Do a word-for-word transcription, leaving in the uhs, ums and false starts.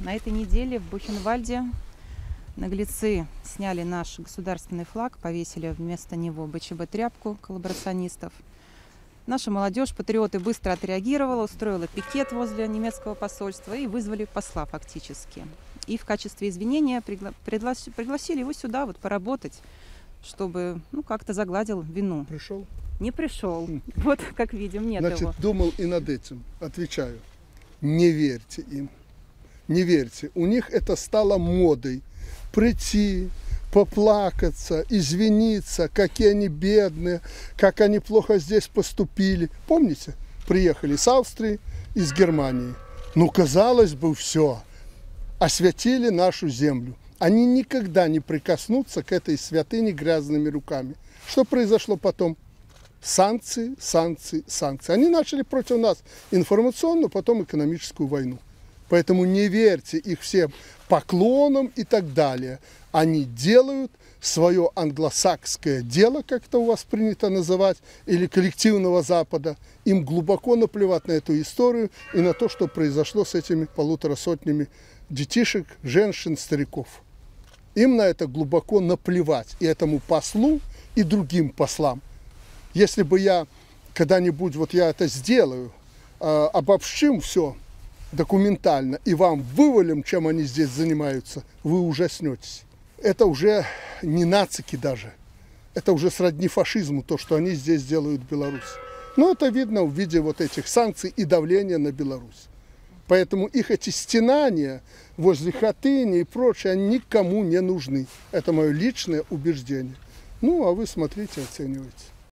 На этой неделе в Бухенвальде наглецы сняли наш государственный флаг, повесили вместо него бэ че бэ-тряпку коллаборационистов. Наша молодежь, патриоты, быстро отреагировала, устроила пикет возле немецкого посольства и вызвали посла фактически. И в качестве извинения пригла приглас пригласили его сюда вот поработать, чтобы ну, как-то загладил вину. Пришел? Не пришел. Вот, как видим, нет Значит, его. думал и над этим. Отвечаю. Не верьте им. Не верьте. У них это стало модой. Прийти, поплакаться, извиниться, какие они бедные, как они плохо здесь поступили. Помните? Приехали с Австрии, из Германии. Ну, казалось бы, все. Освятили нашу землю. Они никогда не прикоснутся к этой святыне грязными руками. Что произошло потом? Санкции, санкции, санкции. Они начали против нас информационную, потом экономическую войну. Поэтому не верьте их всем поклонам и так далее. Они делают свое англосакское дело, как это у вас принято называть, или коллективного Запада. Им глубоко наплевать на эту историю и на то, что произошло с этими полутора сотнями детишек, женщин, стариков. Им на это глубоко наплевать. И этому послу, и другим послам. Если бы я когда-нибудь, вот я это сделаю, э, обобщим все документально и вам вывалим, чем они здесь занимаются, вы ужаснетесь. Это уже не нацики даже. Это уже сродни фашизму, то, что они здесь делают в Беларуси. Но это видно в виде вот этих санкций и давления на Беларусь. Поэтому их эти стенания возле Хатыни и прочее, они никому не нужны. Это мое личное убеждение. Ну, а вы смотрите, оценивайте.